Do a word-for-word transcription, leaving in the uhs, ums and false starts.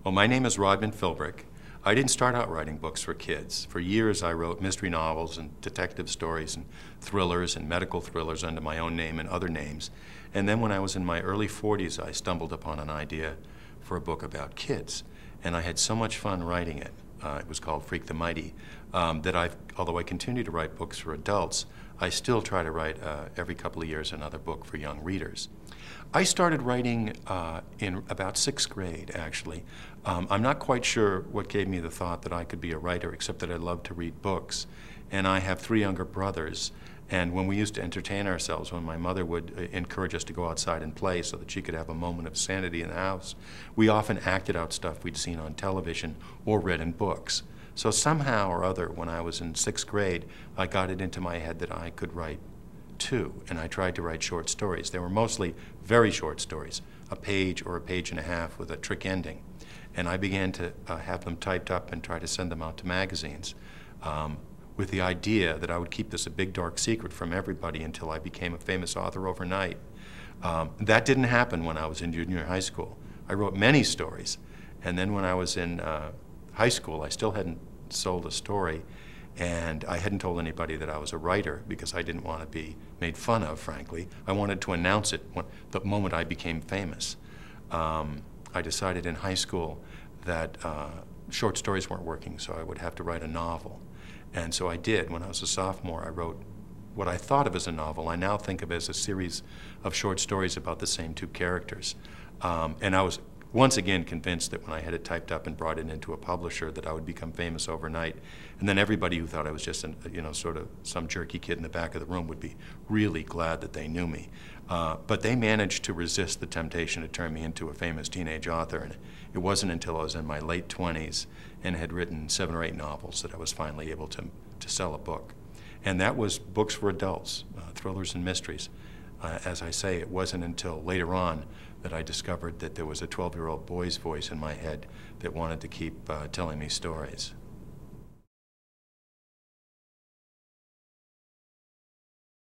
Well, my name is Rodman Philbrick. I didn't start out writing books for kids. For years I wrote mystery novels and detective stories and thrillers and medical thrillers under my own name and other names. And then when I was in my early forties, I stumbled upon an idea for a book about kids. And I had so much fun writing it. Uh, it was called Freak the Mighty, um, that I've, although I continue to write books for adults, I still try to write uh, every couple of years another book for young readers. I started writing uh, in about sixth grade, actually. Um, I'm not quite sure what gave me the thought that I could be a writer, except that I love to read books. And I have three younger brothers, and when we used to entertain ourselves, when my mother would uh, encourage us to go outside and play so that she could have a moment of sanity in the house, we often acted out stuff we'd seen on television or read in books. So somehow or other, when I was in sixth grade, I got it into my head that I could write too, and I tried to write short stories. They were mostly very short stories, a page or a page and a half with a trick ending. And I began to uh, have them typed up and try to send them out to magazines um, with the idea that I would keep this a big dark secret from everybody until I became a famous author overnight. Um, that didn't happen when I was in junior high school. I wrote many stories, and then when I was in uh, high school, I still hadn't sold a story, and I hadn't told anybody that I was a writer because I didn't want to be made fun of, frankly. I wanted to announce it when, the moment I became famous. Um, I decided in high school that uh, short stories weren't working, so I would have to write a novel. And so I did. When I was a sophomore, I wrote what I thought of as a novel. I now think of as a series of short stories about the same two characters. Um, and I was once again convinced that when I had it typed up and brought it into a publisher that I would become famous overnight. And then everybody who thought I was just, an, you know, sort of some jerky kid in the back of the room would be really glad that they knew me. Uh, but they managed to resist the temptation to turn me into a famous teenage author. And it wasn't until I was in my late twenties and had written seven or eight novels that I was finally able to, to sell a book. And that was books for adults, uh, thrillers and mysteries. Uh, as I say, it wasn't until later on that I discovered that there was a twelve-year-old boy's voice in my head that wanted to keep uh, telling me stories.